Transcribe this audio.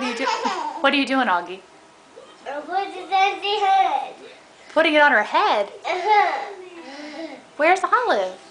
are you doing? What are you doing, Augie? I put it on the head. Putting it on her head? Uh-huh. Where's Olive?